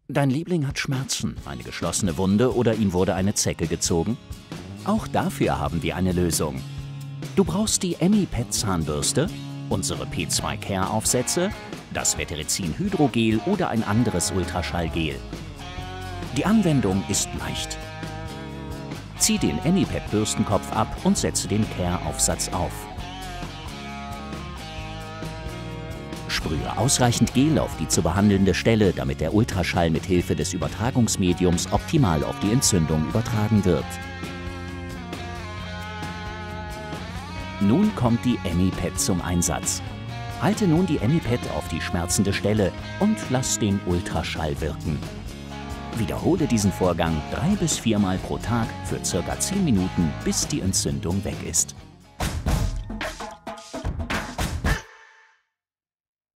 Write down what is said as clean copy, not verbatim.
Dein Liebling hat Schmerzen, eine geschlossene Wunde oder ihm wurde eine Zecke gezogen? Auch dafür haben wir eine Lösung. Du brauchst die Emmi-Pet Zahnbürste, unsere P2 Care Aufsätze, das Veterizin Hydrogel oder ein anderes Ultraschallgel. Die Anwendung ist leicht. Zieh den Emmi-Pet Bürstenkopf ab und setze den Care-Aufsatz auf. Sprühe ausreichend Gel auf die zu behandelnde Stelle, damit der Ultraschall mit Hilfe des Übertragungsmediums optimal auf die Entzündung übertragen wird. Nun kommt die Emmi-Pet zum Einsatz. Halte nun die Emmi-Pet auf die schmerzende Stelle und lass den Ultraschall wirken. Wiederhole diesen Vorgang 3- bis 4-mal pro Tag für ca. 10 Minuten, bis die Entzündung weg ist.